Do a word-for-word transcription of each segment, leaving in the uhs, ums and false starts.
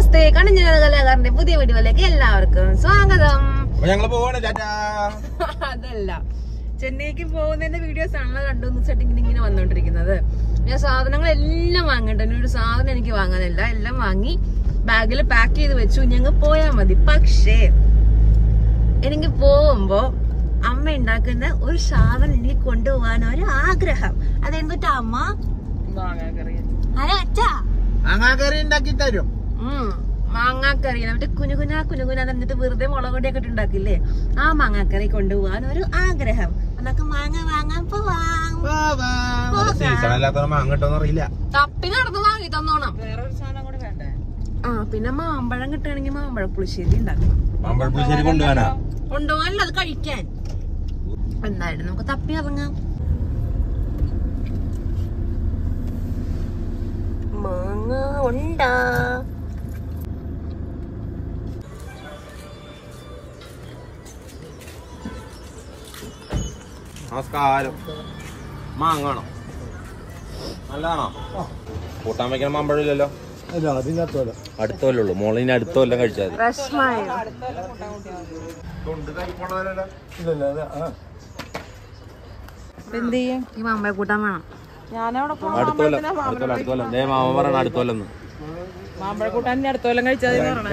നമസ്തേ, കണിഞ്ഞ കലാകാരന്റെ പുതിയ വീഡിയോയിലേക്ക് എല്ലാവർക്കും സ്വാഗതം. അതല്ല, ചെന്നൈക്ക് പോകുന്നതിന്റെ വീഡിയോസ് ആണല്ലോ രണ്ടു മൂന്ന് ദിവസമായിട്ട് ഇങ്ങനെ ഇങ്ങനെ വന്നോണ്ടിരിക്കുന്നത്. ഞാൻ സാധനങ്ങളെല്ലാം വാങ്ങിട്ടുണ്ട്. ഒരു സാധനം എനിക്ക് വാങ്ങാനില്ല, എല്ലാം വാങ്ങി ബാഗിൽ പാക്ക് ചെയ്ത് വെച്ചു. ഞങ്ങൾ പോയാ മതി. പക്ഷേ എനിക്ക് പോകുമ്പോ അമ്മ ഉണ്ടാക്കുന്ന ഒരു സാധനം എനിക്ക് കൊണ്ടുപോകാൻ ഒരു ആഗ്രഹം. അതെന്തുട്ടാ അമ്മ? മാങ്ങാക്കറി. അതെ അച്ഛാ, മാങ്ങാക്കറി ഉണ്ടാക്കി തരും. ഉം മാങ്ങാക്കറി എന്നിട്ട് കുനുകുന കുനുകുന എന്നിട്ട് വെറുതെ മുളക് പൊടിയൊക്കെ ഉണ്ടാക്കില്ലേ, ആ മാങ്ങാക്കറി കൊണ്ടുപോകാൻ ഒരു ആഗ്രഹം. എന്നൊക്കെ മാങ്ങ വാങ്ങാൻ പോവാം. തപ്പി നടന്ന് വാങ്ങി തന്നോണം. വേറൊരു സാധനം കൂടെ വേണ്ടേ? ആ പിന്നെ മാമ്പഴം കിട്ടുകയാണെങ്കിൽ മാമ്പഴ പുളിശ്ശേരി ഉണ്ടാക്കണം. കൊണ്ടുപോകാനല്ല, അത് കഴിക്കാൻ. എന്തായാലും നമുക്ക് തപ്പി ഇറങ്ങാം. മാങ്ങ ഉണ്ടാ? നമസ്കാരം. മാങ്ങാണോ? നല്ലതാണോ? കൂട്ടാൻ വയ്ക്കാൻ മാമ്പഴമില്ലല്ലോ. അടുത്ത കൊല്ലുള്ളൂ മോളിന്, അടുത്ത കൊല്ലം കഴിച്ചാൽ ഈ മാമ്പഴ കൂട്ടാൻ വേണം. അടുത്ത കൊല്ലം അടുത്ത കൊല്ലം അടുത്ത കൊല്ലം മാമ പറയണ അടുത്ത കൊല്ലം മാമ്പഴ കൂട്ടാൻ അടുത്ത കൊല്ലം കഴിച്ചാൽ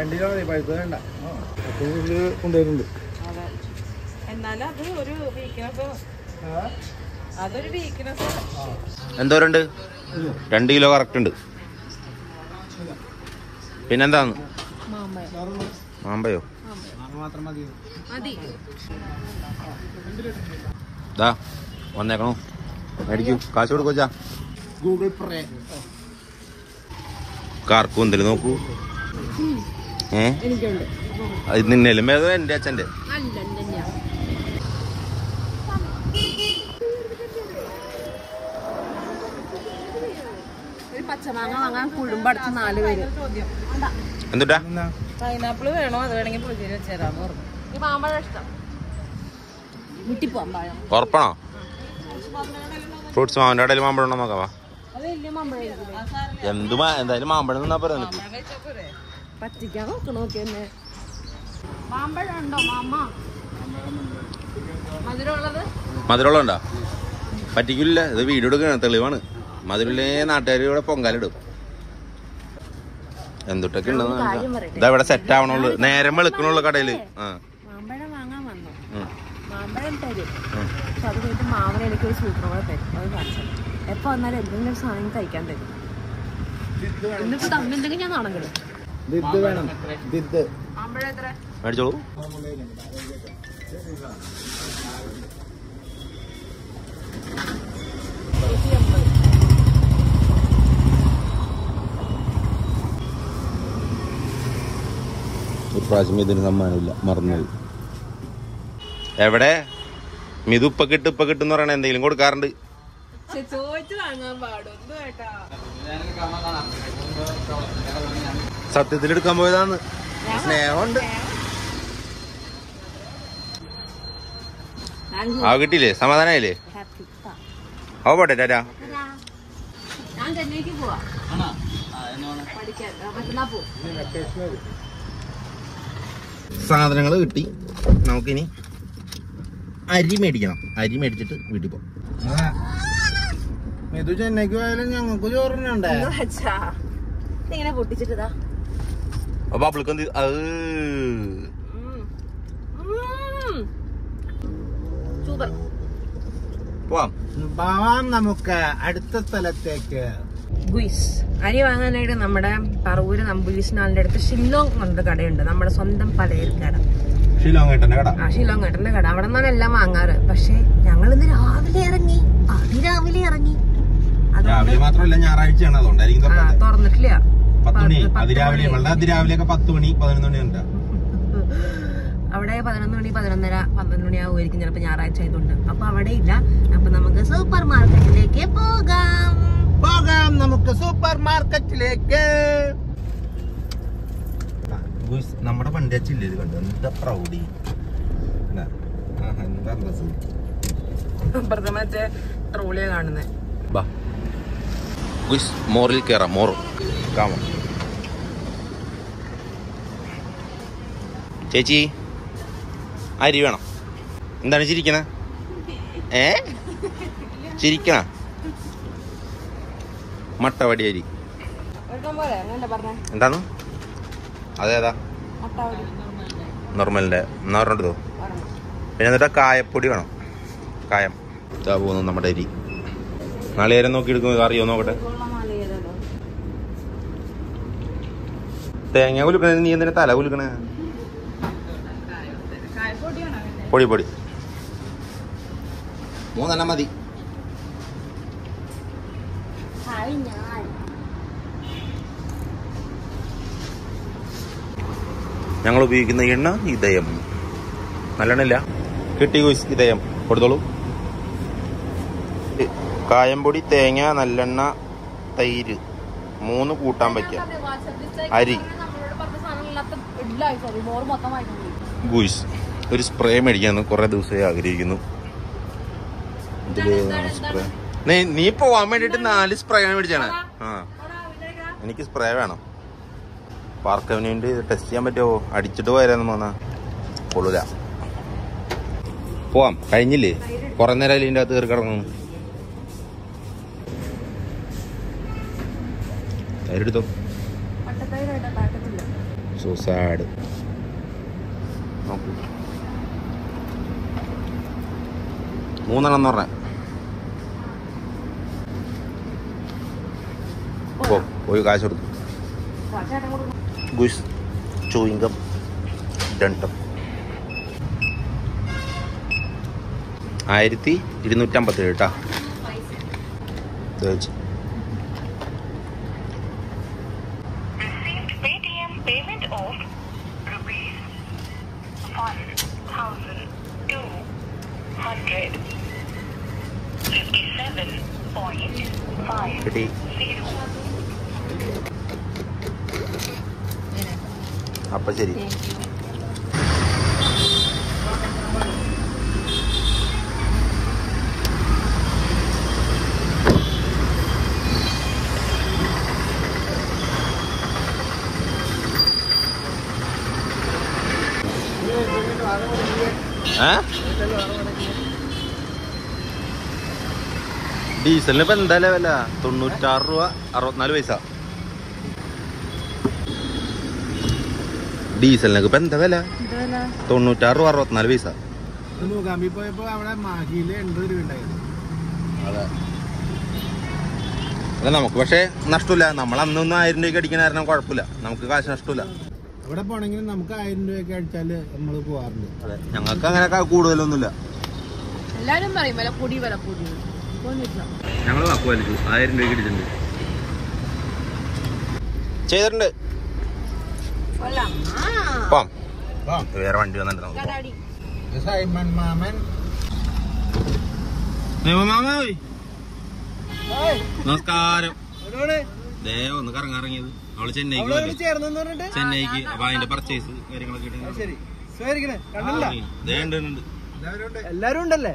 എന്തോരുണ്ട്? രണ്ട് കിലോ കറക്റ്റ് ഉണ്ട്. പിന്നെന്താന്ന്? മാമ്പയോ? ദാ വന്നേക്കണോ? മേടിക്കൂ, കാശ് കൊടുക്കോച്ചാ. ഗൂഗിൾ പേ കാർക്കും എന്തെങ്കിലും നോക്കൂ. ഏ ഇത് നിന്നേലും ഏതോ എന്റെ അച്ഛന്റെ. പച്ചമാങ്ങ വാങ്ങാൻ കുടുംബടുത്ത് നാല് പേര്. എന്തുട്ടാ? പൈനാപ്പിള് വേണോ? അത് വേണമെങ്കിൽ പുളിശ്ശേരി വെച്ചേരാന്ന് പറഞ്ഞു. ഈ മാമ്പഴം ഇഷ്ടം. വീട്ടിൽ പോവാൻ പഴം ഉറപ്പാണോ? ഫ്രൂട്ട്സ് മാവിന്റെ ഇടയിൽ മാമ്പഴം ഉണ്ടോ നോക്കാവാ. എന്ത് എന്തായാലും മാമ്പഴം നിന്നാ പറയാ. നിനക്ക് പറ്റിക്കാൻ നോക്കണോ? മാമ്പഴം ഉണ്ടോ മാമ? മധുരമുള്ളത് മധുരമുള്ള ഉണ്ടാ? പറ്റിക്കില്ല. ഇത് വീഡിയോ എടുക്കണ തെളിവാണ്. മധുരല്ലേ നാട്ടുകാർ ഇവിടെ പൊങ്കാലിടും. എന്തൊട്ടൊക്കെ ഉണ്ടെന്ന് ഇതാ ഇവിടെ സെറ്റ് ആവണുള്ളു. നേരം വെളുക്കണുള്ളു കടയില്. ആ മാമ്പഴം വാങ്ങാൻ വന്നു. മാമ്പഴം തരും. പക്ഷെ അത് കഴിഞ്ഞിട്ട് മാമന എനിക്കൊരു സൂപ്പർ കൂടെ തരും. അത് കാണിച്ചത് എപ്പോ വന്നാലും എന്തെങ്കിലും ഒരു സാധനം കഴിക്കാൻ തരും. എന്നിട്ട് തമ്മിലെങ്കിൽ ഞാൻ നാണം കിടും. മാമ്പഴം എത്ര മേടിച്ചോളൂ. ഇപ്രാവശ്യം ഇതിന് സമ്മാനമില്ല, മറന്നത്. എവിടെ മിതു ഇപ്പൊ കിട്ടും ഇപ്പൊ കിട്ടും പറയണ എന്തെങ്കിലും കൊടുക്കാറുണ്ട്. സത്യത്തിൽ എടുക്കാൻ പോയതാന്ന്. സ്നേഹമുണ്ട്. ആ കിട്ടിയില്ലേ? സമാധാനായില്ലേ? ഓ പോട്ടെ ടാറ്റാ. സാധനങ്ങൾ കിട്ടി. നമുക്കിനി അരി മേടിക്കണം. അരി മേടിച്ചിട്ട് വീട്ടിൽ പോകാം. ഇത് ചെന്നൈക്ക് പോയാലും ഞങ്ങൾക്ക് ചോറിനുണ്ടേ. ഇങ്ങനെ പൊട്ടിച്ചിട്ടാ അപ്പൊ അവൾക്കെന്ത് അത് സൂപ്പർ. പോവാം പോവാം നമുക്ക് അടുത്ത സ്ഥലത്തേക്ക്. ഗുയിസ് അരി വാങ്ങാനായിട്ട് നമ്മുടെ പറവൂര് നമ്പൂരിസ്നാളിന്റെ അടുത്ത് ഷില്ലോങ് എന്നൊരു കടയുണ്ട്. നമ്മുടെ സ്വന്തം പലചരക്ക് കട. ഷിലോങ് ഏട്ടന്റെ കട. ആ ഷില്ലോങ് ഏട്ടന്റെ കട. അവിടെ നിന്നാണ് എല്ലാം വാങ്ങാറ്. പക്ഷെ ഞങ്ങൾ ഇന്ന് രാവിലെ ഇറങ്ങി. അതിരാവിലെ ഇറങ്ങി. രാവിലെ മാത്രമല്ല, ഞായറാഴ്ചയാണ്, അതുകൊണ്ടായിരിക്കും തുറന്നിട്ടില്ല. പത്ത് മണി അതിരാവിലെ അതിരാവിലെയൊക്കെ പത്ത് മണി പതിനൊന്ന് മണി ഉണ്ട്. അവിടെ പതിനൊന്ന് മണി പതിനൊന്നര പന്ത്രണ്ട് മണി ആവുമായിരിക്കും ചിലപ്പോ, ഞായറാഴ്ച ആയതുകൊണ്ട്. അപ്പൊ അവിടെ ഇല്ല. അപ്പൊ നമുക്ക് സൂപ്പർ മാർക്കറ്റിലേക്ക് പോകാം. പോകാം നമുക്ക് സൂപ്പർ മാർക്കറ്റിലേക്ക്. നമ്മുടെ വണ്ടി അച്ചില്ലേ ഇത് കണ്ടു? എന്താ പ്രൗഡി, എന്താ മറ്റേ ട്രോളിയാ കാണുന്നേ. മോറിൽ കയറാം. മോർ കാമോ ചേച്ചി അരി വേണം. എന്താണ് ചിരിക്കണ? ഏ ചിരിക്കണ? മട്ടവടി അരി എന്താണ്? അതേതാ? നോർമലിന്റെ എന്നാ പറഞ്ഞിട്ടോ. പിന്നെ എന്നിട്ട് കായപ്പൊടി വേണം. കായം ഇതാ പോകുന്നു നമ്മുടെ അരി. നാളികേരം നോക്കി എടുക്കുന്നത് അറിയോ നോക്കട്ടെ. തേങ്ങ കുലുക്കണ നീ എന്തിനാ തല കുലുക്കണേ? പൊടി പൊടി മൂന്നെണ്ണം മതി. ഞങ്ങൾ ഉപയോഗിക്കുന്ന എണ്ണ ഇതയം. നല്ലെണ്ണയില്ല. കിട്ടി ഗോയ്സ്, ഇതയം കൊടുത്തോളൂ. കായംപൊടി, തേങ്ങ, നല്ലെണ്ണ, തൈര് മൂന്ന് കൂട്ടാൻ വയ്ക്കാം. അരി ഗോയ്സ് ഒരു സ്പ്രേ മേടിക്കാന്ന് കുറെ ദിവസമായി ആഗ്രഹിക്കുന്നു. സ്പ്രേ നീ പോവാൻ വേണ്ടിട്ട് നാല് സ്പ്രേ മേടിച്ചാണ്. ആ എനിക്ക് സ്പ്രേ വേണം. പാർക്ക് അവനുവേണ്ടി ടെസ്റ്റ് ചെയ്യാൻ പറ്റുമോ? അടിച്ചിട്ട് പോയാലെന്ന് പോന്നാ കൊള്ളൂല. പോവാം. കഴിഞ്ഞില്ലേ? കുറെ നേരം അതിൻ്റെ അകത്ത് കയറി കിടന്നു. തൈരെടുത്തോ. So sad. നോക്കൂ മൂന്നെണ്ണം എന്ന് പറഞ്ഞ ഓ പോയി കാശ് കൊടുത്തു. ഗുസ് ചൂയിങ്കം രണ്ടും ആയിരത്തി ഇരുന്നൂറ്റമ്പത്തേഴ് കേട്ടാ. കിട്ടി. അപ്പൊ ശരി. ഡീസലിന് ഇപ്പൊ എന്തായാലും വില? തൊണ്ണൂറ്റാറ് രൂപ അറുപത്തിനാല് പൈസ. ഡീസലിനൊക്കെ ഇപ്പൊ എന്താ വില? തൊണ്ണൂറ്റാറ് രൂപ അറുപത്തിനാല് പൈസ. പോയപ്പോ അവിടെ മാഹിയില് എൺപത് രൂപ ഉണ്ടായിരുന്നു. അതെ അല്ല നമുക്ക് പക്ഷെ നഷ്ടമില്ല. നമ്മൾ അന്നൊന്നും ആയിരം രൂപയ്ക്ക് അടിക്കണ കാരണം കുഴപ്പമില്ല. നമുക്ക് കാശ് നഷ്ടമില്ല. അവിടെ പോണെങ്കിൽ നമുക്ക് ആയിരം രൂപയൊക്കെ അടിച്ചാല് നമ്മള് പോവാറുണ്ട്. അതെ ഞങ്ങൾക്ക് അങ്ങനെ കൂടുതലൊന്നുമില്ല. എല്ലാരും പറയും വില പൊടി വില പൊടി. ഞങ്ങൾ വാക്ക് വലിച്ചു ആയിരം രൂപയ്ക്ക് അടിച്ചിട്ടുണ്ട്. ചെയ്തിട്ടുണ്ട്. വേറെ വണ്ടി വന്നിട്ടുണ്ടാവും. നമസ്കാരം. ദേവ ഒന്ന് കറങ്ങാറങ്ങിയത്. അവള് ചെന്നൈക്ക് ചെന്നൈക്ക് അപ്പൊ അതിന്റെ പർച്ചേസ് കാര്യങ്ങളൊക്കെ എല്ലാരും ഉണ്ടല്ലേ?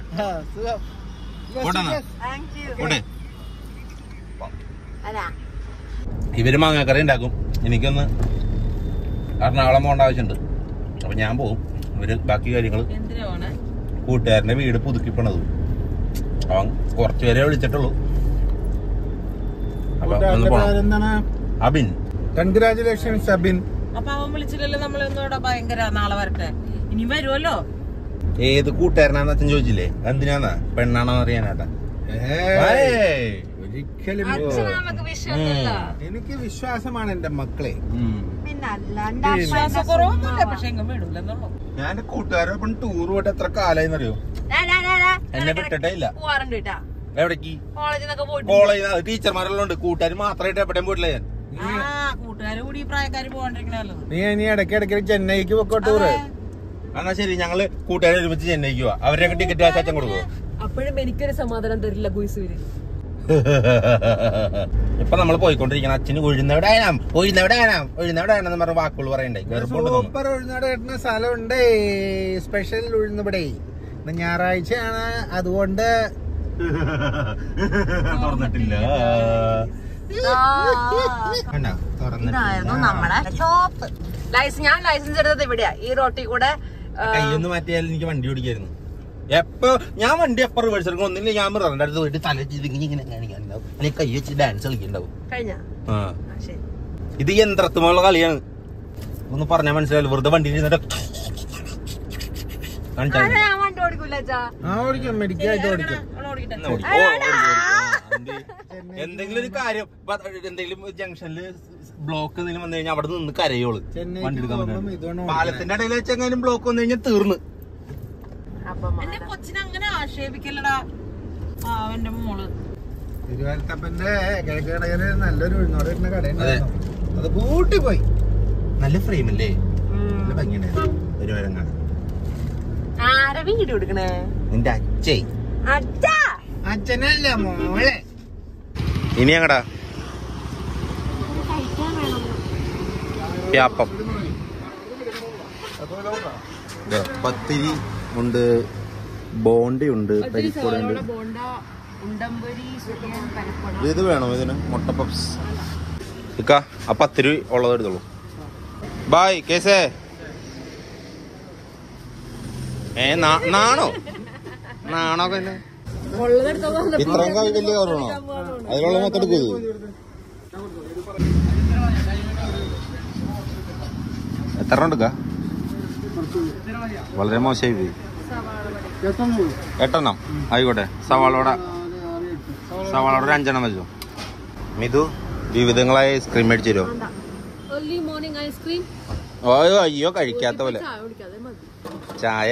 ഇവര് മാങ്ങാക്കറി ഉണ്ടാക്കും. എനിക്കൊന്ന് എറണാകുളം പോകേണ്ട ആവശ്യമുണ്ട്. അപ്പൊ ഞാൻ പോകും. ഇവര് ബാക്കി കാര്യങ്ങള് കൂട്ടുകാരന്റെ വീട് പുതുക്കിപ്പണത്. അവൻ കുറച്ചുപേരെ വിളിച്ചിട്ടുള്ളൂ. അബിൻ. കൺഗ്രാചുലേഷൻസ് അബിൻ. അപ്പൊ അവൻ വിളിച്ചില്ലല്ലോ നമ്മളൊന്നും. ഭയങ്കര നാളെ വരട്ടെ ഇനി വരുമല്ലോ. ഏത് കൂട്ടുകാരനാന്ന് അച്ഛൻ ചോദിച്ചില്ലേ? എന്തിനാന്നാ? പെണ്ണാണോന്ന് അറിയാനാട്ടാ. ഒരിക്കലും എനിക്ക് വിശ്വാസമാണ് എന്റെ മക്കളെ. ഞാൻ എന്റെ കൂട്ടുകാരൊപ്പം ടൂർ പോയിട്ട് എത്ര കാലായിന്നറിയോ? എന്നെ വിട്ടിട്ടേ ഇല്ല. എവിടേക്ക്? കോളേജ് ടീച്ചർമാരെല്ലാം ഉണ്ട്. കൂട്ടുകാർ മാത്രമായിട്ട് എവിടെയും പോയിട്ടില്ല ഞാൻ. നീ ഇനി ഇടയ്ക്ക് ഇടയ്ക്ക് ചെന്നൈക്ക് പൊക്കോ ടൂറ്. എന്നാ ശരി, ഞങ്ങള് കൂട്ടുകാരെ ഒരുമിച്ച് ചെന്നൈക്ക് പോവാ. അവരൊക്കെ ടിക്കറ്റ് അച്ഛൻ കൊടുക്കുവോ? അപ്പോഴും എനിക്കൊരു സമാധാനം തരില്ല ഗുയിസൂര്. ഇപ്പൊ നമ്മൾ പോയിക്കൊണ്ടിരിക്കണം. അച്ഛന് ഉഴുന്നവിടെ ആയാം ഉഴുന്നവിടെ ആയാം ഉഴുന്നവിടെ ആണെന്ന് പറഞ്ഞ വാക്കുകൾ പറയണ്ടേ? സൂപ്പർ ഉഴുന്നവിടെ കിട്ടുന്ന സ്ഥലമുണ്ട്. സ്പെഷ്യൽ ഉഴുന്നവിടെ. ഞായറാഴ്ചയാണ്, അതുകൊണ്ട് തുറന്നിട്ടില്ല. ഇതായിരുന്നു നമ്മളെ ഷോപ്പ്. ലൈസൻസ് ഞാൻ ലൈസൻസ് എടുത്തത് ഇവിടെയാ ഈ റോട്ടിൽ കൂടെ. കയ്യൊന്ന് മാറ്റിയാലും എനിക്ക് വണ്ടി ഓടിക്കായിരുന്നു. എപ്പോ ഞാൻ വണ്ടി എപ്പോ റിവേഴ്സ് എടുക്കും ഒന്നില്ല ഞാൻ മിററിന്റെ അടുത്ത് പോയിട്ട് തല ഇങ്ങനെ കാണിക്കാനുണ്ടാവും, അല്ലെങ്കിൽ കൈ വെച്ച് ഡാൻസ് കളിക്കുന്നുണ്ടാവും. കഴിഞ്ഞ ആ ഇത് യന്ത്രത്തുമുള്ള കളിയാണ്. ഒന്ന് പറഞ്ഞാൽ മനസ്സിലാവില്ല. വെറുതെ വണ്ടി എന്തെങ്കിലും ഒരു കാര്യം എന്തെങ്കിലും ജംഗ്ഷനില് ബ്ലോക്ക് എന്തെങ്കിലും വന്നു കഴിഞ്ഞാൽ അവിടെ നിന്ന് കരയോള് വണ്ടി എടുക്കാൻ പറ്റും. പാലത്തിന്റെ ഇടയിൽ വെച്ചെങ്കിലും ബ്ലോക്ക് വന്നു കഴിഞ്ഞാൽ തീർന്ന്. എന്റെ കൊച്ചിനെ അങ്ങനെ ആക്ഷേപിക്കല്ലടാ അവന്റെ മോള്. തിരുവനന്തപുരത്തപ്പന്റെ കിഴക്ക് കടയില് നല്ലൊരു ഉഴുന്നോടെ ഇരുന്ന കടയുണ്ടായിരുന്നു, അത് കൂട്ടി പോയി. നല്ല ഫ്രെയിമല്ലേ, നല്ല ഭംഗിയുണ്ടായിരുന്നു. തിരുവരങ്ങാട് ആരെ വീഡിയോ എടുക്കണേ? നിന്റെ അച്ഛേ. അച്ഛനല്ല മോളെ. ഇനി അങ്ങടാ വ്യാപ്പം പത്തിരി ഉണ്ട്, ബോണ്ടി ഉണ്ട്, പരിപ്പുട ഉണ്ട്. ഇത് വേണോ ഇതിന്? മുട്ട പപ്സ് ഇക്ക ആ പത്തിരി ഉള്ളത് എടുത്തോളൂ. ബായ് കേസേ. ഏ നാണോ നാണോ തന്നെ ഇത്രയും വലിയ കവറാണോ? അതിലുള്ള മൊത്തം എടുക്കൂ. എത്ര എടുക്ക? വളരെ മോശമായി പോയി. എട്ടെണ്ണം ആയിക്കോട്ടെ. സവാളോട സവാളോടെ ഒരു അഞ്ചെണ്ണം വെച്ചോ. മിതു വിവിധങ്ങളായ ഐസ്ക്രീം മേടിച്ചു തരുമോ? ഓ അയ്യോ കഴിക്കാത്ത പോലെ ചായ.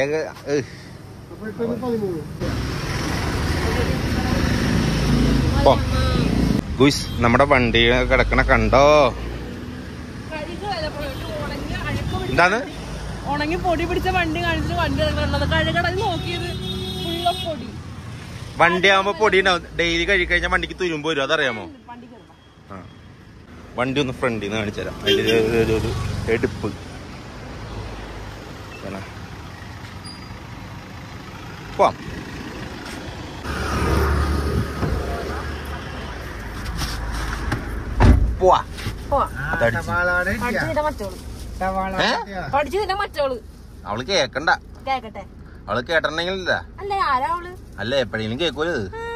ഗുയ്സ് നമ്മുടെ വണ്ടി കിടക്കണ കണ്ടോ? എന്താണ് ഉണങ്ങി പൊടി പിടിച്ച വണ്ടി കാണിച്ചിട്ട് വണ്ടി കഴുകട നോക്കിയത് പൊടി. വണ്ടി ആകുമ്പോ പൊടി ഉണ്ടാവും. ഡെയിലി കഴിക്കഴിഞ്ഞാൽ വണ്ടിക്ക് തുരുമ്പ് വരും, അതറിയാമോ? ആ വണ്ടി ഒന്ന് ഫ്രണ്ടിൽ നിന്ന് കാണിച്ചു തരാം. അതിന്റെ ഒരു എടുപ്പ് പോവാം. പോവാ അവള് കേക്കണ്ട. അവള് കേട്ടിട്ടുണ്ടെങ്കിലല്ല അല്ല എപ്പോഴെങ്കിലും കേക്കൂല.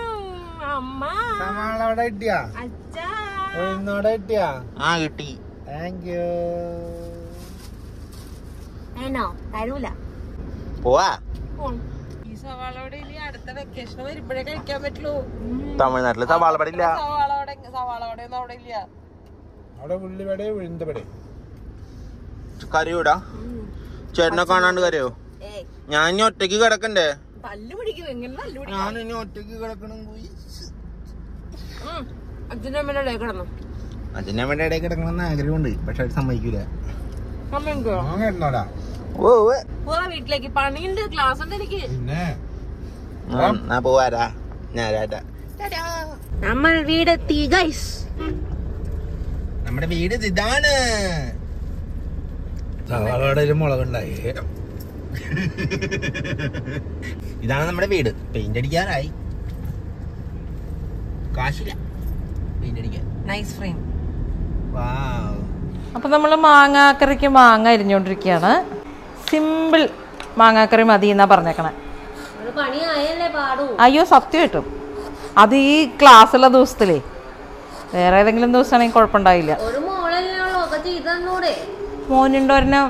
ആ കിട്ടി. Thank you. പോവാ. ഈ സവാളോടെ ഇനി അടുത്ത വെക്കേഷൻ വരുമ്പോഴേ കഴിക്കാൻ പറ്റുള്ളൂ. തമിഴ്നാട്ടില് സവാള പടില്ല. സവാളോടെ സവാളോടെ ഒന്നും അവിടെ ഇല്ല. അവിടെ ഉള്ളിവട ഉഴുന്തപട കരയൂടാ. ചേട്ടനെ കാണാണ്ട് കരയോ? ഞാൻ ഇനി ഒറ്റക്ക് കിടക്കണ്ടേ? ഞാൻ ഇനി ഒറ്റക്ക് കിടക്കണം. അച്ഛൻ്റെ അമ്മയുടെ ഇടയിൽ കിടന്നു. അച്ഛൻ്റെ അമ്മയുടെ ഇടയിൽ കിടക്കണമെന്ന് ആഗ്രഹമുണ്ട്, പക്ഷെ അവർ സമ്മതിക്കൂല. വീട്ടിലേക്ക് പണിയുണ്ട്, ക്ലാസ് ഉണ്ട് എനിക്ക്. പോവാരാ ഞാരാട്ടാ. നമ്മൾ വീടെത്തി ഗൈസ്. നമ്മുടെ വീട് ഇതാണ്. സവാളയുടെ മുളകുണ്ടായി. ഇതാണ് നമ്മുടെ വീട്. പെയിന്റ് അടിക്കാറായി. കാശില്ല പെയിന്റ് അടിക്കാൻ. Nice frame. അപ്പോൾ നമ്മൾ മാങ്ങാക്കറിക്ക് മാങ്ങ അരിഞ്ഞുകൊണ്ടിരിക്കുകയാണ്. സിമ്പിൾ മാങ്ങാക്കറി മതി എന്നാ പറഞ്ഞേക്കണേ. അയ്യോ സത്യം കിട്ടും. അത് ഈ ക്ലാസ്സുള്ള ദിവസത്തിലേ, വേറെ ഏതെങ്കിലും ദിവസമാണെങ്കിൽ കുഴപ്പമുണ്ടായില്ല. മോനുണ്ടോ ഒരെണ്ണം?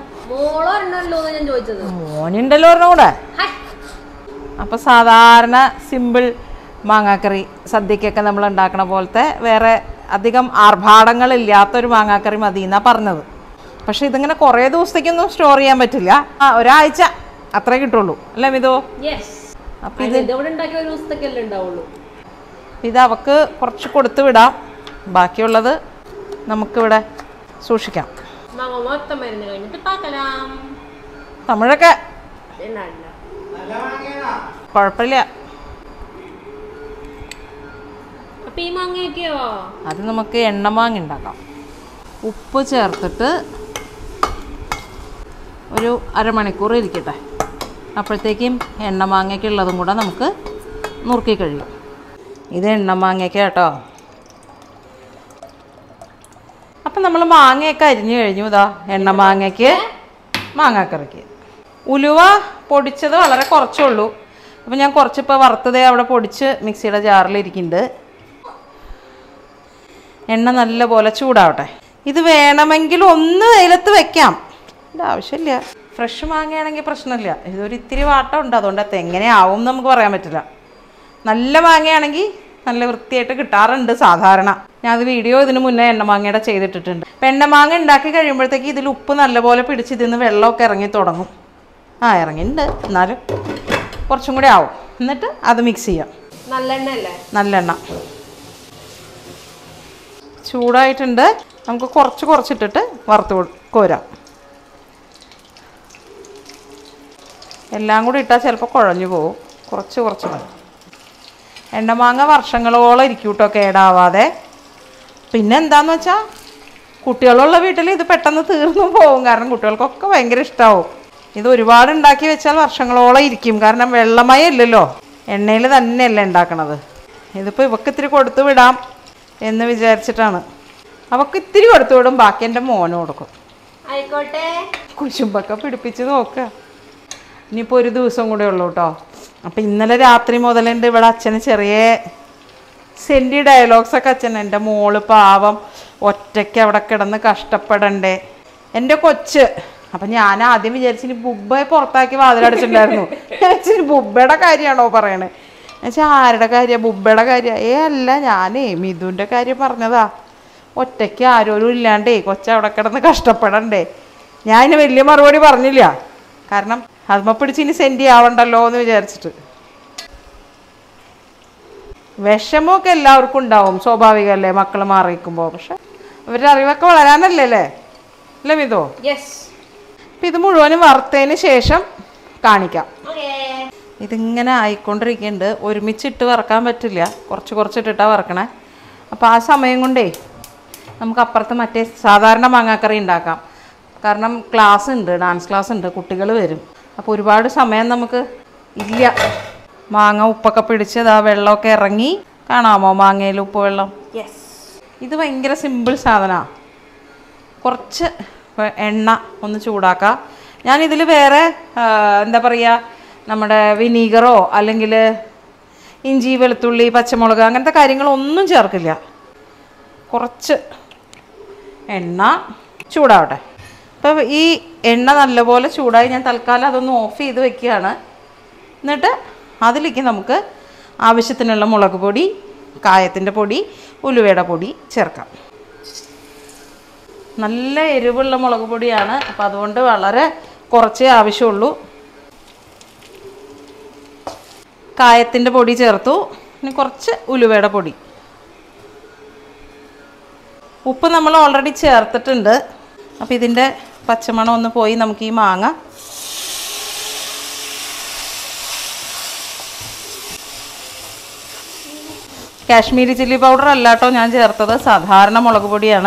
മോനുണ്ടല്ലോ ഒരെണ്ണം കൂടെ. അപ്പോൾ സാധാരണ സിമ്പിൾ മാങ്ങാക്കറി സദ്യക്കൊക്കെ നമ്മൾ ഉണ്ടാക്കണ പോലത്തെ വേറെ അധികം ആർഭാടങ്ങളില്ലാത്തൊരു മാങ്ങാക്കറി മതി എന്നാണ് പറഞ്ഞത്. പക്ഷെ ഇതിങ്ങനെ കുറേ ദിവസത്തേക്കൊന്നും സ്റ്റോർ ചെയ്യാൻ പറ്റില്ല. ആ ഒരാഴ്ച അത്രേ കിട്ടുള്ളൂ അല്ലേ മിതോ? അപ്പം ഇത് ഇത് അവക്ക് കുറച്ച് കൊടുത്തു വിടാം, ബാക്കിയുള്ളത് നമുക്കിവിടെ സൂക്ഷിക്കാം. തമിഴൊക്കെ കുഴപ്പമില്ല. അത് നമുക്ക് എണ്ണമാങ്ങ ഉണ്ടാക്കാം. ഉപ്പ് ചേർത്തിട്ട് ഒരു അരമണിക്കൂർ ഇരിക്കട്ടെ. അപ്പോഴത്തേക്കും എണ്ണമാങ്ങയ്ക്ക് ഉള്ളതും കൂടെ നമുക്ക് നുറുക്കി കഴിയും. ഇത് എണ്ണമാങ്ങയ്ക്ക് കേട്ടോ. അപ്പം നമ്മൾ മാങ്ങയൊക്കെ അരിഞ്ഞു കഴിഞ്ഞു. ഇതാ എണ്ണ മാങ്ങയ്ക്ക് മാങ്ങാക്കറിക്ക്. ഉലുവ പൊടിച്ചത് വളരെ കുറച്ചുള്ളൂ. അപ്പം ഞാൻ കുറച്ചിപ്പോൾ വറുത്തതേ അവിടെ പൊടിച്ച് മിക്സിയുടെ ജാറിലിരിക്കുന്നുണ്ട്. എണ്ണ നല്ലപോലെ ചൂടാവട്ടെ. ഇത് വേണമെങ്കിൽ ഒന്ന് വെയിലത്ത് വെക്കാം, ഇതിൻ്റെ ആവശ്യമില്ല. ഫ്രഷ് മാങ്ങയാണെങ്കിൽ പ്രശ്നമില്ല. ഇതൊരു ഇത്തിരി വാട്ടം ഉണ്ട്, അതുകൊണ്ട് അത് എങ്ങനെയാവും നമുക്ക് പറയാൻ പറ്റില്ല. നല്ല മാങ്ങയാണെങ്കിൽ നല്ല വൃത്തിയായിട്ട് കിട്ടാറുണ്ട് സാധാരണ. ഞാൻ അത് വീഡിയോ ഇതിന് മുന്നേ എണ്ണമാങ്ങയുടെ ചെയ്തിട്ടിട്ടുണ്ട്. അപ്പം എണ്ണമാങ്ങ ഉണ്ടാക്കി കഴിയുമ്പോഴത്തേക്ക് ഇതിൽ ഉപ്പ് നല്ലപോലെ പിടിച്ച് ഇതിന്ന് വെള്ളമൊക്കെ ഇറങ്ങി തുടങ്ങും. ആ ഇറങ്ങിയിട്ടുണ്ട്, എന്നാലും കുറച്ചും കൂടി ആവും. എന്നിട്ട് അത് മിക്സ് ചെയ്യാം. നല്ലെണ്ണ അല്ലേ? നല്ലെണ്ണ ചൂടായിട്ടുണ്ട്. നമുക്ക് കുറച്ച് കുറച്ചിട്ടിട്ട് വറുത്ത് കോരാം. എല്ലാം കൂടി ഇട്ടാൽ ചിലപ്പോൾ കുഴഞ്ഞു പോകും. കുറച്ച് കുറച്ച് മതി. എണ്ണമാങ്ങ വർഷങ്ങളോളം ഇരിക്കും കേട്ടോ, കേടാവാതെ. പിന്നെ എന്താന്ന് വെച്ചാൽ കുട്ടികളുള്ള വീട്ടിൽ ഇത് പെട്ടെന്ന് തീർന്നു പോകും. കാരണം കുട്ടികൾക്കൊക്കെ ഭയങ്കര ഇഷ്ടമാവും. ഇത് ഒരുപാട് ഉണ്ടാക്കി വെച്ചാൽ വർഷങ്ങളോളം ഇരിക്കും. കാരണം വെള്ളമയം ഇല്ലല്ലോ, എണ്ണയിൽ തന്നെയല്ലേ ഉണ്ടാക്കണത്. ഇതിപ്പോൾ ഇവക്ക് ഇത്തിരി കൊടുത്തു വിടാം എന്ന് വിചാരിച്ചിട്ടാണ്. അവൾക്ക് ഇത്തിരി കൊടുത്തു വിടും, ബാക്കി എൻ്റെ മോന് കൊടുക്കും. ആയിക്കോട്ടെ. കുശുമ്പൊക്കെ പിടിപ്പിച്ച് നോക്കുക. ഇനിയിപ്പോൾ ഒരു ദിവസം കൂടെ ഉള്ളൂ കേട്ടോ. അപ്പം ഇന്നലെ രാത്രി മുതലുണ്ട് ഇവിടെ അച്ഛന് ചെറിയ സെൻറ്റി ഡയലോഗ്സൊക്കെ. അച്ഛൻ എൻ്റെ മോള് പാവം ഒറ്റയ്ക്ക് അവിടെ കിടന്ന് കഷ്ടപ്പെടണ്ടേ, എൻ്റെ കൊച്ച്. അപ്പം ഞാൻ ആദ്യം വിചാരിച്ചിന് ബുബ്ബയെ പുറത്താക്കി വാതിലടിച്ചിട്ടുണ്ടായിരുന്നു. വിചാരിച്ചിന് ബുബ്ബയുടെ കാര്യമാണോ പറയണേ. എന്നുവെച്ചാൽ ആരുടെ കാര്യമാണ്? ബുബ്ബയുടെ കാര്യമാണ്. ഏ അല്ല, ഞാനേ മിഥുൻ്റെ കാര്യം പറഞ്ഞതാ. ഒറ്റയ്ക്ക് ആരോരും ഇല്ലാണ്ടേ കൊച്ച അവിടെ കിടന്ന് കഷ്ടപ്പെടണ്ടേ. ഞാൻ ഇതിന് വലിയ മറുപടി പറഞ്ഞില്ല, കാരണം അതുമ്മ പിടിച്ച് ഇനി സെൻറ്റി ആവണ്ടല്ലോ എന്ന് വിചാരിച്ചിട്ട്. വിഷമമൊക്കെ എല്ലാവർക്കും ഉണ്ടാവും, സ്വാഭാവികമല്ലേ മക്കൾ മാറിയിരിക്കുമ്പോൾ. പക്ഷെ അവരുടെ അറിവൊക്കെ വളരാനല്ലേ അല്ലേ അല്ലേ മിതോ? യെസ്. അപ്പം ഇത് മുഴുവനും വറുത്തതിന് ശേഷം കാണിക്കാം. ഇതിങ്ങനെ ആയിക്കൊണ്ടിരിക്കുന്നുണ്ട്. ഒരുമിച്ചിട്ട് വറക്കാൻ പറ്റില്ല, കുറച്ച് കുറച്ചിട്ടിട്ടാണ് വറക്കണേ. അപ്പോൾ ആ സമയം കൊണ്ടേ നമുക്ക് അപ്പുറത്ത് മറ്റേ സാധാരണ മാങ്ങാക്കറി ഉണ്ടാക്കാം. കാരണം ക്ലാസ് ഉണ്ട്, ഡാൻസ് ക്ലാസ് ഉണ്ട്, കുട്ടികൾ വരും. അപ്പോൾ ഒരുപാട് സമയം നമുക്ക് ഇല്ല. മാങ്ങ ഉപ്പൊക്കെ പിടിച്ച് ആ വെള്ളമൊക്കെ ഇറങ്ങി കാണാമോ മാങ്ങയിൽ ഉപ്പ് വെള്ളം? യെസ്. ഇത് ഭയങ്കര സിമ്പിൾ സാധനമാണ്. കുറച്ച് എണ്ണ ഒന്ന് ചൂടാക്കാം. ഞാനിതിൽ വേറെ എന്താ പറയുക, നമ്മുടെ വിനീഗറോ അല്ലെങ്കിൽ ഇഞ്ചി വെളുത്തുള്ളി പച്ചമുളക് അങ്ങനത്തെ കാര്യങ്ങളൊന്നും ചേർക്കില്ല. കുറച്ച് എണ്ണ ചൂടാവട്ടെ. അപ്പോൾ ഈ എണ്ണ നല്ലപോലെ ചൂടായി ഞാൻ തൽക്കാലം അതൊന്ന് ഓഫ് ചെയ്ത് വെക്കുകയാണ്. എന്നിട്ട് അതിലേക്ക് നമുക്ക് ആവശ്യത്തിനുള്ള മുളക് പൊടി, കായത്തിൻ്റെ പൊടി, ഉലുവയുടെ പൊടി ചേർക്കാം. നല്ല എരിവുള്ള മുളക് പൊടിയാണ്, അപ്പോൾ അതുകൊണ്ട് വളരെ കുറച്ചേ ആവശ്യമുള്ളൂ. കായത്തിൻ്റെ പൊടി ചേർത്തു. ഇനി കുറച്ച് ഉലുവയുടെ പൊടി. ഉപ്പ് നമ്മൾ ഓൾറെഡി ചേർത്തിട്ടുണ്ട്. അപ്പോൾ ഇതിൻ്റെ പച്ചമണം ഒന്ന് പോയി നമുക്ക് ഈ മാങ്ങ കാശ്മീരി ചില്ലി പൗഡർ അല്ല കേട്ടോ ഞാൻ ചേർത്തത്, സാധാരണ മുളക് പൊടിയാണ്.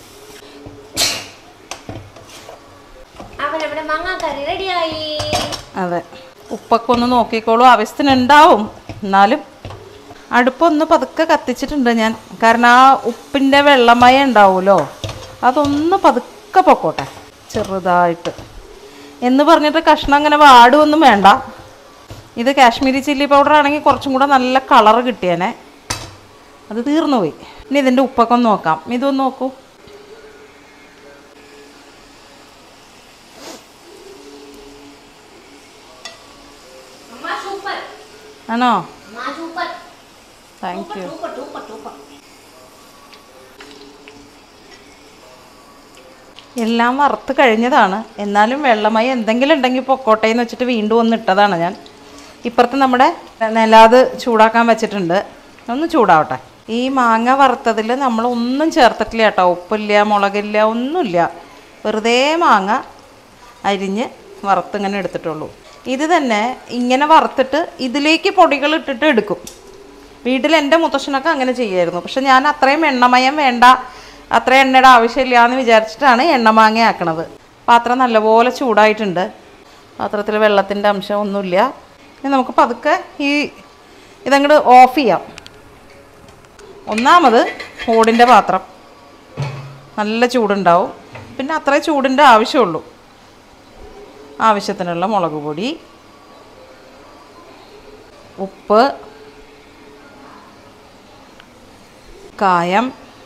അതെ, ഉപ്പൊക്കെ ഒന്ന് നോക്കിക്കോളൂ, ആവശ്യത്തിനുണ്ടാവും. എന്നാലും അടുപ്പൊന്ന് പതുക്കെ കത്തിച്ചിട്ടുണ്ട് ഞാൻ. കാരണം ആ ഉപ്പിൻ്റെ വെള്ളമയം ഉണ്ടാവുമല്ലോ, അതൊന്ന് പതുക്കെ പൊക്കോട്ടെ ചെറുതായിട്ട്. എന്ന് പറഞ്ഞിട്ട് കഷ്ണം അങ്ങനെ വാടുമൊന്നും വേണ്ട. ഇത് കാശ്മീരി ചില്ലി പൗഡർ ആണെങ്കിൽ കുറച്ചും കൂടെ നല്ല കളറ് കിട്ടിയേനെ. അത് തീർന്നു പോയി. ഇനി ഇതിൻ്റെ ഉപ്പൊക്കെ ഒന്ന് നോക്കാം. ഇതൊന്ന് നോക്കൂ. ആണോ? Thank you. എല്ലാം വറുത്ത് കഴിഞ്ഞതാണ്. എന്നാലും വെള്ളമയം എന്തെങ്കിലും ഉണ്ടെങ്കിൽ പൊക്കോട്ടേന്ന് വെച്ചിട്ട് വീണ്ടും ഒന്ന് ഇട്ടതാണ് ഞാൻ. ഇപ്പുറത്ത് നമ്മുടെ നിലാത് ചൂടാക്കാൻ വെച്ചിട്ടുണ്ട്, ഒന്ന് ചൂടാവട്ടെ. ഈ മാങ്ങ വറുത്തതിൽ നമ്മൾ ഒന്നും ചേർത്തിട്ടില്ല കേട്ടോ. ഉപ്പില്ല, മുളകില്ല, ഒന്നുമില്ല. വെറുതെ മാങ്ങ അരിഞ്ഞ് വറുത്തിങ്ങനെ എടുത്തിട്ടുള്ളൂ. ഇത് തന്നെ ഇങ്ങനെ വറുത്തിട്ട് ഇതിലേക്ക് പൊടികൾ ഇട്ടിട്ട് എടുക്കും. വീട്ടിൽ എൻ്റെ മുത്തശ്ശനൊക്കെ അങ്ങനെ ചെയ്യുമായിരുന്നു. പക്ഷെ ഞാൻ അത്രയും എണ്ണമയം വേണ്ട, അത്ര എണ്ണയുടെ ആവശ്യമില്ല എന്ന് വിചാരിച്ചിട്ടാണ് എണ്ണമാങ്ങ ആക്കണത്. പാത്രം നല്ലപോലെ ചൂടായിട്ടുണ്ട്. പാത്രത്തിൽ വെള്ളത്തിൻ്റെ അംശം ഒന്നുമില്ല. ഇനി നമുക്ക് പതുക്കെ ഈ ഇതങ്ങോട്ട് ഓഫ് ചെയ്യാം. ഒന്നാമത് ഓടിൻ്റെ പാത്രം നല്ല ചൂടുണ്ടാവും. പിന്നെ അത്രേ ചൂടിൻ്റെ ആവശ്യമുള്ളൂ. ആവശ്യത്തിനുള്ള മുളക് പൊടി, ഉപ്പ്, കായം,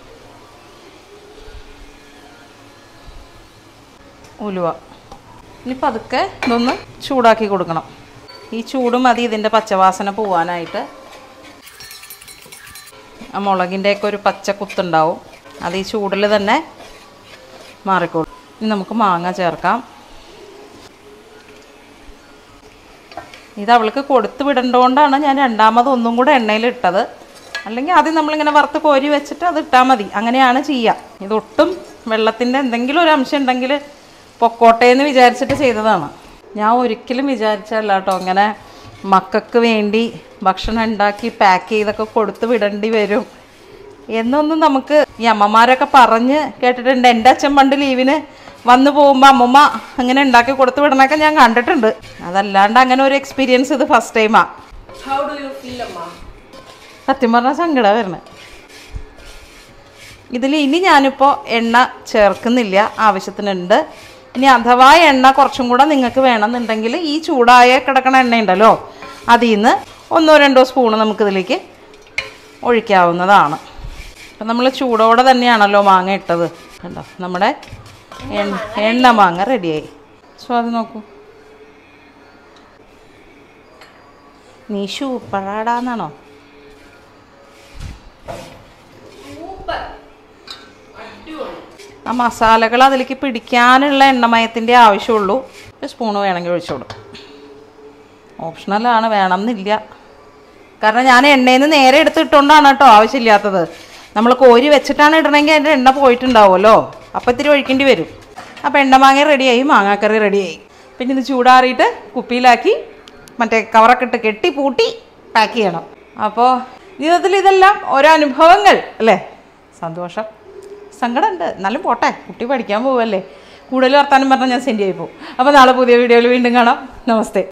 ഉലുവ. ഇനി പതുക്കെ ഇതൊന്ന് ചൂടാക്കി കൊടുക്കണം. ഈ ചൂട് മതി ഇതിൻ്റെ പച്ചവാസന പോവാനായിട്ട്. ആ മുളകിൻ്റെയൊക്കെ ഒരു പച്ച കുത്തുണ്ടാവും, അത് ഈ ചൂടിൽ തന്നെ മാറിക്കോളും. ഇനി നമുക്ക് മാങ്ങ ചേർക്കാം. ഇത് അവൾക്ക് കൊടുത്ത് വിടേണ്ടതുകൊണ്ടാണ് ഞാൻ രണ്ടാമത് ഒന്നും കൂടെ എണ്ണയിൽ ഇട്ടത്. അല്ലെങ്കിൽ ആദ്യം നമ്മളിങ്ങനെ വറുത്ത് കോരി വെച്ചിട്ട് അത് ഇട്ടാൽ മതി. അങ്ങനെയാണ് ചെയ്യുക. ഇതൊട്ടും വെള്ളത്തിൻ്റെ എന്തെങ്കിലും ഒരു അംശം ഉണ്ടെങ്കിൽ പൊക്കോട്ടെ എന്ന് വിചാരിച്ചിട്ട് ചെയ്തതാണ്. ഞാൻ ഒരിക്കലും വിചാരിച്ചല്ല കേട്ടോ അങ്ങനെ മക്കൾക്ക് വേണ്ടി ഭക്ഷണം ഉണ്ടാക്കി പാക്ക് ചെയ്തൊക്കെ കൊടുത്ത് വിടേണ്ടി വരും എന്നൊന്നും നമുക്ക് ഈ അമ്മമാരൊക്കെ പറഞ്ഞ് കേട്ടിട്ടുണ്ട്. എൻ്റെ അച്ഛൻ പണ്ട് ലീവിന് വന്നു പോകുമ്പോൾ അമ്മമ്മ അങ്ങനെ ഉണ്ടാക്കി കൊടുത്ത് വിടണമൊക്കെ ഞാൻ കണ്ടിട്ടുണ്ട്. അതല്ലാണ്ട് അങ്ങനെ ഒരു എക്സ്പീരിയൻസ് ഇത് ഫസ്റ്റ് ടൈമാണ്. സത്യം പറഞ്ഞാൽ സങ്കടം വരണേ. ഇതിൽ ഇനി ഞാനിപ്പോൾ എണ്ണ ചേർക്കുന്നില്ല, ആവശ്യത്തിനുണ്ട്. ഇനി അഥവാ എണ്ണ കുറച്ചും കൂടെ നിങ്ങൾക്ക് വേണമെന്നുണ്ടെങ്കിൽ ഈ ചൂടായ കിടക്കണ എണ്ണ ഉണ്ടല്ലോ അതിൽ നിന്ന് ഒന്നോ രണ്ടോ സ്പൂണ് നമുക്കിതിലേക്ക് ഒഴിക്കാവുന്നതാണ്. അപ്പം നമ്മൾ ചൂടോടെ തന്നെയാണല്ലോ മാങ്ങ ഇട്ടത്. കണ്ടോ, നമ്മുടെ എണ്ണ മാങ്ങ റെഡിയായി. സോ അത് നോക്കൂ. നീ സൂപ്പറാടാന്നാണോ? ആ മസാലകൾ അതിലേക്ക് പിടിക്കാനുള്ള എണ്ണമയത്തിൻ്റെ ആവശ്യമുള്ളൂ. ഒരു സ്പൂണ് വേണമെങ്കിൽ ഒഴിച്ചോളൂ. ഓപ്ഷണലാണ്, വേണമെന്നില്ല. കാരണം ഞാൻ എണ്ണയിൽ നിന്ന് നേരെ എടുത്തിട്ടുകൊണ്ടാണ് കേട്ടോ ആവശ്യമില്ലാത്തത്. നമ്മൾ കോരി വെച്ചിട്ടാണ് ഇടണമെങ്കിൽ അതിൻ്റെ എണ്ണ പോയിട്ടുണ്ടാവുമല്ലോ, അപ്പോൾ ഇത്തിരി ഒഴിക്കേണ്ടി വരും. അപ്പോൾ എണ്ണമാങ്ങ റെഡിയായി, മാങ്ങാക്കറി റെഡിയായി. പിന്നെ ഇത് ചൂടാറിയിട്ട് കുപ്പിയിലാക്കി മറ്റേ കവറൊക്കെ ഇട്ട് കെട്ടി പൂട്ടി പാക്ക് ചെയ്യണം. അപ്പോൾ ജീവിതത്തിൽ ഇതെല്ലാം ഓരോ അനുഭവങ്ങൾ അല്ലേ. സന്തോഷം, സങ്കടമുണ്ട്, എന്നാലും പോട്ടെ, കുട്ടി പഠിക്കാൻ പോവല്ലേ. കൂടുതൽ വർത്താനം പറഞ്ഞാൽ ഞാൻ സെൻഡ് ആയി പോകും. അപ്പോൾ നാളെ പുതിയ വീഡിയോയിൽ വീണ്ടും കാണാം. നമസ്തേ.